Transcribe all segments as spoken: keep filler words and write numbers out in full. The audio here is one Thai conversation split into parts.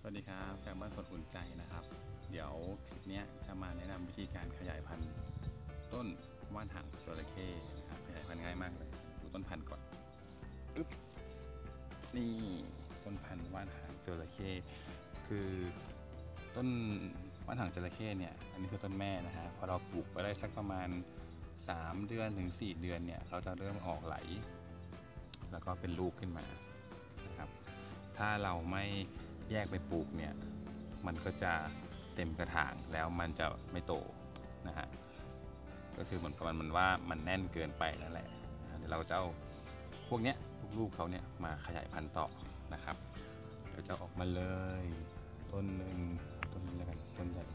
สวัสดีครับจากบ้านสวนอุ่นใจนะครับ เดี๋ยวคลิปนี้จะมาแนะนำวิธีการขยายพันธุ์ต้นว่านหางจระเข้นะครับขยายพันธุ์ง่ายมากเลยดูต้นพันธุ์ก่อนอึ๊บนี่ต้นพันธุ์ว่านหางจระเข้คือต้นว่านหางจระเข้เนี่ยอันนี้คือต้นแม่นะฮะพอเราปลูกไปได้สักประมาณสามเดือนถึงสี่เดือนเนี่ยเขาจะเริ่มออกไหลแล้วก็เป็นลูกขึ้นมานะครับถ้าเราไม่แยกไปปลูกเนี่ยมันก็จะเต็มกระถางแล้วมันจะไม่โตนะฮะก็คือเหมือนกับมันว่ามันแน่นเกินไปนั่นแหละเดี๋ยวเราจะเอาพวกเนี้ยลูกๆเขาเนี่ยมาขยายพันธุ์ต่อนะครับเดี๋ยวจะออกมาเลยต้นหนึ่งต้นนี้แล้วกันต้นใหญ่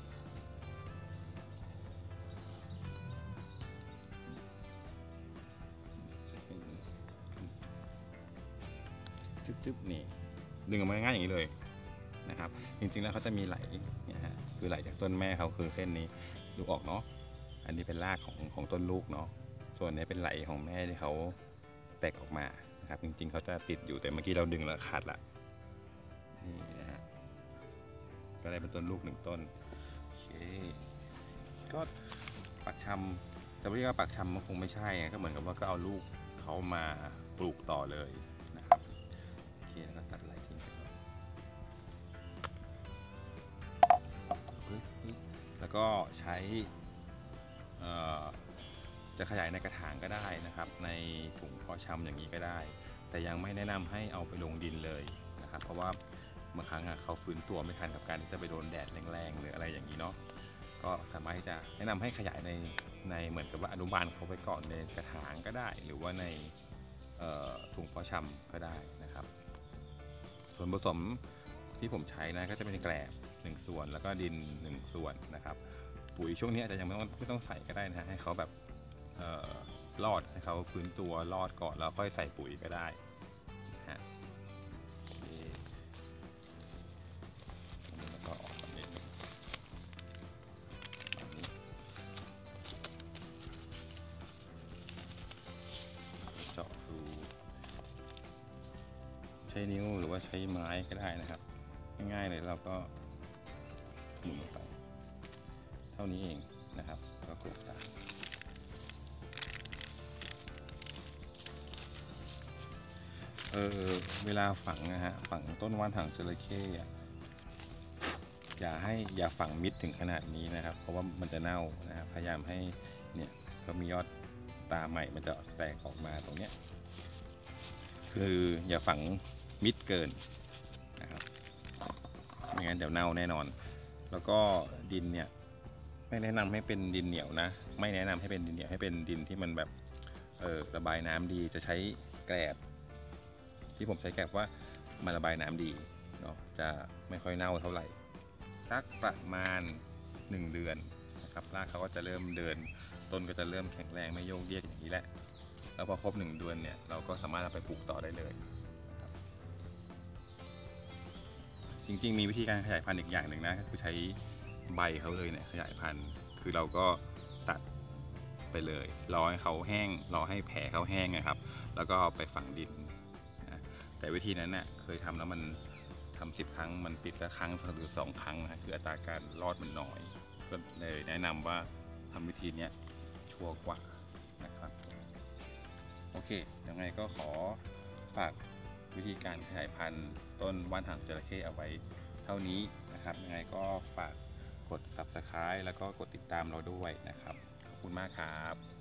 จึ๊บๆนี่ดึงออกมาง่ายอย่างนี้เลยนะครับจริงๆแล้วเขาจะมีไหลเนี่ยฮะคือไหลจากต้นแม่เขาคือเส้นนี้ดูออกเนาะอันนี้เป็นรากของของต้นลูกเนาะส่วนนี้เป็นไหลของแม่ที่เขาแตกออกมานะครับจริงๆเขาจะติดอยู่แต่เมื่อกี้เราดึงแล้วขาดละนี่นะฮะก็ได้เป็นต้นลูกหนึ่งต้นโอเคก็ปักชำแต่ว่าเรียกว่าปักชำมันคงไม่ใช่ก็เหมือนกับว่าก็เอาลูกเขามาปลูกต่อเลยนะครับโอเคแล้วก็ตัดไหลทิ้งไปแล้วก็ใช้จะขยายในกระถางก็ได้นะครับในถุงเพาะชำอย่างนี้ก็ได้แต่ยังไม่แนะนำให้เอาไปลงดินเลยนะครับเพราะว่าบางครั้งเขาฟื้นตัวไม่ทันกับการที่จะไปโดนแดดแรงๆหรืออะไรอย่างนี้เนาะก็สามารถที่จะแนะนำให้ขยายในในเหมือนกับว่าอนุบาลเขาไปก่อนในกระถางก็ได้ หรือว่าในถุงเพาะชำก็ได้นะครับส่วนผสมที่ผมใช้นะก็จะเป็นแกลบหนึ่งส่วนแล้วก็ดินหนึ่งส่วนนะครับปุ๋ยช่วงนี้อาจจะยังไม่ต้องไม่ต้องใส่ก็ได้นะให้เขาแบบเอ่อรอดให้เขาฟื้นตัวรอดก่อนแล้วค่อยใส่ปุ๋ยก็ได้นะฮะแล้วก็ออกแบบนี้เจาะรูใช้นิ้วหรือว่าใช้ไม้ก็ได้นะครับง่ายๆเลยเราก็หมุนลงไปเท่านี้เองนะครับก็กดตามเออเวลาฝังนะฮะฝังต้นว่านหางจระเข้อย่าให้อย่าฝังมิดถึงขนาดนี้นะครับเพราะว่ามันจะเน่านะครับพยายามให้เนี่ยเขามียอดตาใหม่มันจะแตกออกมาตรงเนี้ยคืออย่าฝังมิดเกินนะครับไม่งั้นเดี๋ยวเน่าแน่นอนแล้วก็ดินเนี่ยไม่แนะนำให้เป็นดินเหนียวนะไม่แนะนำให้เป็นดินเหนียวให้เป็นดินที่มันแบบเออระบายน้ำดีจะใช้แกลบที่ผมใช้แกลบว่ามันระบายน้ำดีเนาะจะไม่ค่อยเน่าเท่าไหร่สักประมาณหนึ่งเดือนนะครับรากเขาก็จะเริ่มเดินต้นก็จะเริ่มแข็งแรงไม่โยกเยกอย่างนี้แหละแล้วพอครบหนึ่งเดือนเนี่ยเราก็สามารถเอาไปปลูกต่อได้เลยจริงๆมีวิธีการขยายพันธุ์อีกอย่างหนึ่งนะก็คือใช้ใบเขาเลยเนี่ยขยายพันธุ์คือเราก็ตัดไปเลยรอให้เขาแห้งรอให้แผลเขาแห้งนะครับแล้วก็ไปฝังดินนะแต่วิธีนั้นเน่ยเคยทำแล้วมันทำสิบครั้งมันติดละครั้งหรือสองครั้งนะคืออัตราการรอดมันน้อยก็เลยแนะนำว่าทำวิธีนี้ชัวร์กว่านะครับโอเคยังไงก็ขอฝากวิธีการขยายพันธุ์ต้นว่านหางจระเข้เอาไว้เท่านี้นะครับยังไงก็ฝากกด ซับสไครบ์ แล้วก็กดติดตามเราด้วยนะครับขอบคุณมากครับ